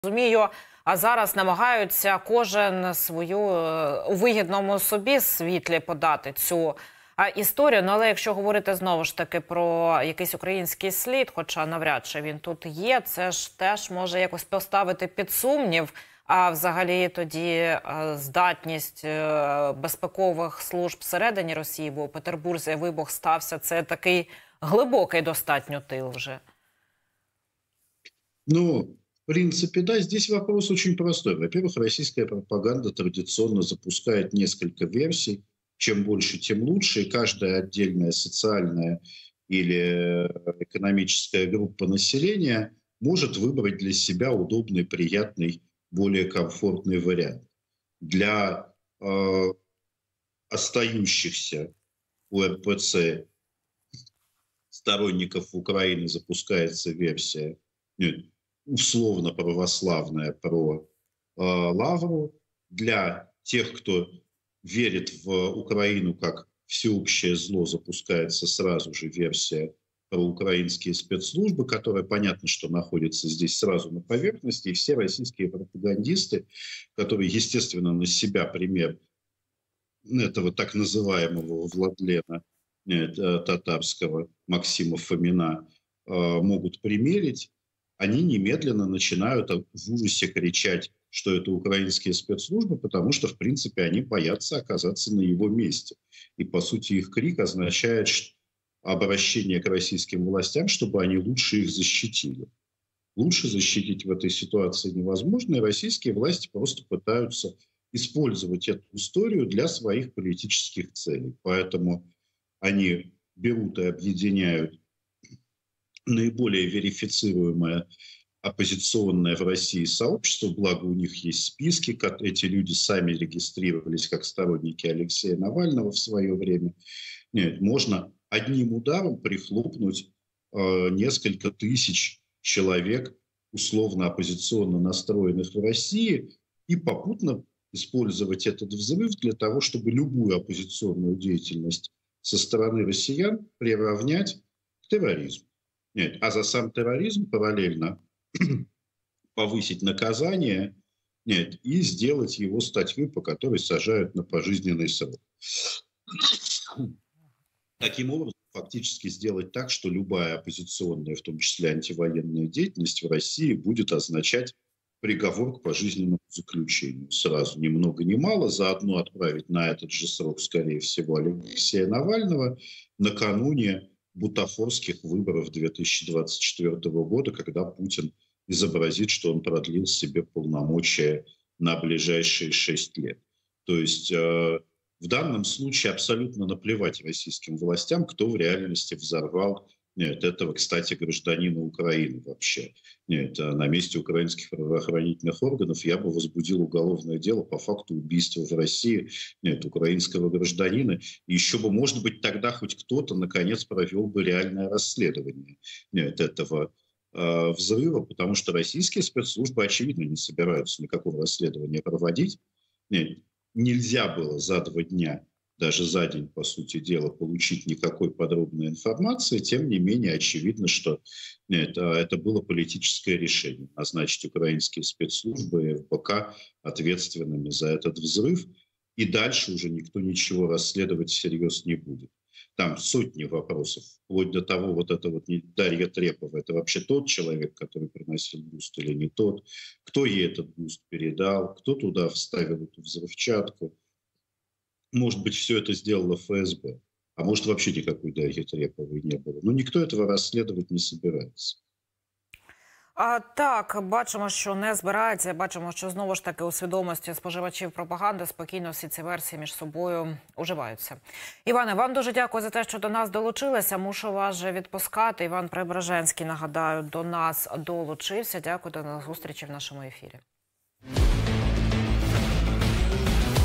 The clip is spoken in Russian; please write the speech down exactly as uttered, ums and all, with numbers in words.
Розумію, а зараз намагаються кожен свою у вигідному собі світлі подати цю а, історію. Ну, але якщо говорити знову ж таки про якийсь український слід, хоча навряд чи він тут є, це ж теж може якось поставити під сумнів, а взагалі тоді а, здатність а, безпекових служб всередині Росії, бо у Петербурзі вибух стався, це такий глибокий достатньо тил вже. Ну, в принципе, да, здесь вопрос очень простой. Во-первых, российская пропаганда традиционно запускает несколько версий. Чем больше, тем лучше. И каждая отдельная социальная или экономическая группа населения может выбрать для себя удобный, приятный, более комфортный вариант. Для э, остающихся у эр пэ цэ сторонников Украины запускается версия условно православная про э, Лавру. Для тех, кто верит в Украину как всеобщее зло, запускается сразу же версия про украинские спецслужбы, которая, понятно, что находится здесь сразу на поверхности, и все российские пропагандисты, которые, естественно, на себя пример этого так называемого Владлена нет, татарского Максима Фомина э, могут примерить, они немедленно начинают в ужасе кричать, что это украинские спецслужбы, потому что, в принципе, они боятся оказаться на его месте. И, по сути, их крик означает обращение к российским властям, чтобы они лучше их защитили. Лучше защитить в этой ситуации невозможно, и российские власти просто пытаются использовать эту историю для своих политических целей. Поэтому они берут и объединяют наиболее верифицируемое оппозиционное в России сообщество, благо у них есть списки, как эти люди сами регистрировались как сторонники Алексея Навального в свое время. Нет, можно одним ударом прихлопнуть э, несколько тысяч человек, условно оппозиционно настроенных в России, и попутно использовать этот взрыв для того, чтобы любую оппозиционную деятельность со стороны россиян приравнять к терроризму. Нет, а за сам терроризм параллельно повысить наказание, нет, и сделать его статью, по которой сажают на пожизненный срок. Таким образом, фактически сделать так, что любая оппозиционная, в том числе антивоенная деятельность в России будет означать приговор к пожизненному заключению. Сразу, ни много ни мало, заодно отправить на этот же срок, скорее всего, Алексея Навального накануне бутафорских выборов две тысячи двадцать четвёртого года, когда Путин изобразит, что он продлил себе полномочия на ближайшие шесть лет. То есть э, в данном случае абсолютно наплевать российским властям, кто в реальности взорвал нет, этого, кстати, гражданина Украины вообще. Нет, на месте украинских правоохранительных органов я бы возбудил уголовное дело по факту убийства в России нет, украинского гражданина. И еще бы, может быть, тогда хоть кто-то, наконец, провел бы реальное расследование нет, этого э, взрыва, потому что российские спецслужбы, очевидно, не собираются никакого расследования проводить. Нет, нельзя было за два дня даже за день, по сути дела, получить никакой подробной информации, тем не менее очевидно, что это, это было политическое решение – назначить украинские спецслужбы и эф бэ ка ответственными за этот взрыв, и дальше уже никто ничего расследовать всерьез не будет. Там сотни вопросов, вплоть до того, вот это вот Дарья Трепова, это вообще тот человек, который приносил буст или не тот, кто ей этот буст передал, кто туда вставил эту взрывчатку. Может быть, все это сделало эф эс бэ, а может, вообще никакой Дарьи Треповой не было. Но никто этого расследовать не собирается. А, так, бачимо, що не збирається. Бачимо, що знову ж таки у свідомості споживачів пропаганди спокійно всі ці версії між собою уживаються. Іване, вам дуже дякую за те, що до нас долучилися. Мушу вас же відпускати. Іван Преображенський, нагадаю, до нас долучився. Дякую, до зустрічі в нашому ефірі.